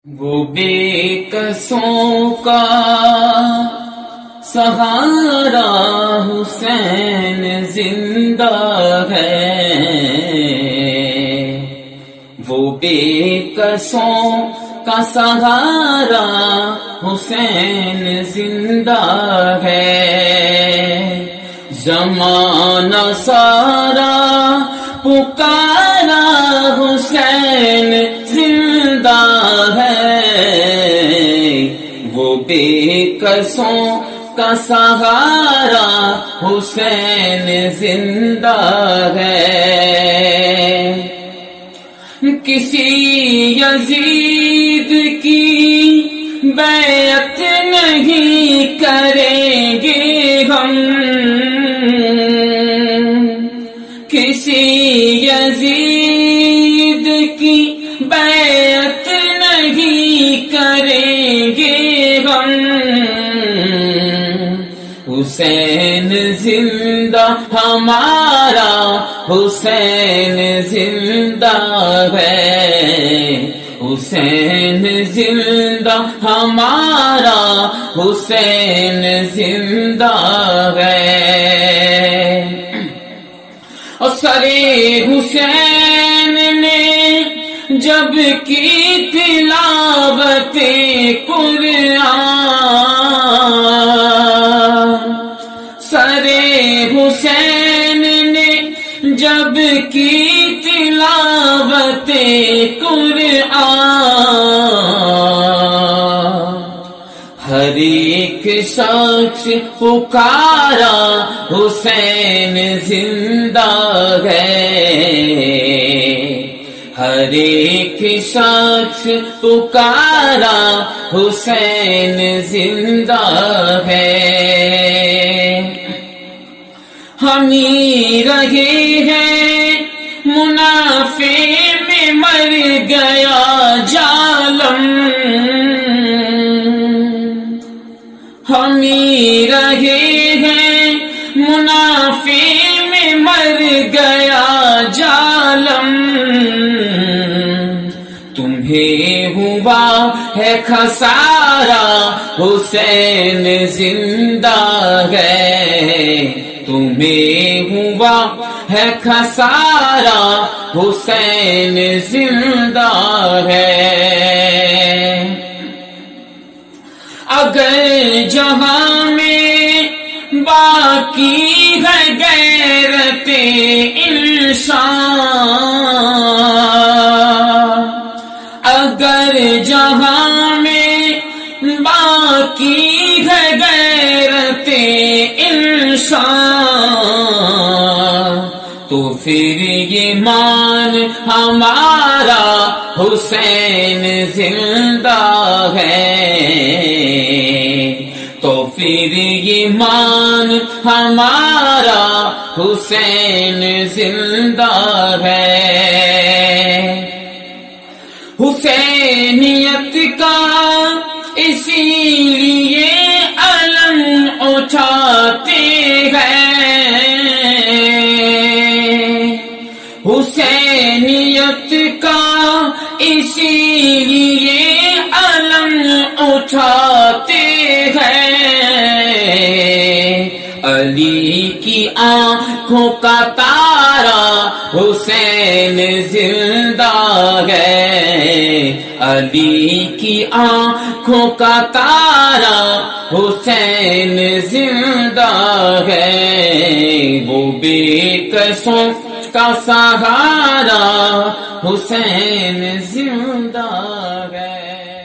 وہ بے کسوں کا سہارا حسین زندہ ہے، وہ بے کسوں کا سہارا حسین زندہ ہے، زمانہ سارا پکارا حسین زندہ ہے، وہ بے کسوں کا سہارا حسین زندہ ہے۔ کسی یزید کی بیعت نہیں کریں گے ہم، کسی یزید کی بیعت نہیں کریں گے ہم، حسین زندہ ہمارا حسین زندہ ہے، حسین زندہ ہمارا حسین زندہ ہے۔ اور سرے حسین نے جب کی تلاوت قرآن، سرے حسین نے جب کی تلاوت قرآن، ہر ایک شخص پکارا حسین زندہ ہے، ہر ایک شخص پکارا حسین زندہ ہے۔ ہم ہی رہے ہیں منافع میں مر گیا ظالم، ہم ہی رہے ہیں منافع میں مر گیا ظالم، تمہیں ہوا ہے خسارہ حسین زندہ ہے، تمہیں ہوا ہے خسارہ حسین زندہ ہے۔ اگر جہاں میں باقی ہے غیرت انسان، اگر جہاں میں باقی ہے غیرت انسان، تو پھر یہ مان ہمارا حسین زندہ ہے، تو پھر یہ مان ہمارا حسین زندہ ہے۔ حسینیت کا اسی لیے علم اٹھاتے ہیں، حسینیت کا اسی لیے علم اٹھاتے ہیں، علی کی آنکھوں کا تارا حسین زندہ ہے، علی کی آنکھوں کا تارا حسین زندہ ہے، وہ بے کسوں کا سہارا حسین زندہ ہے۔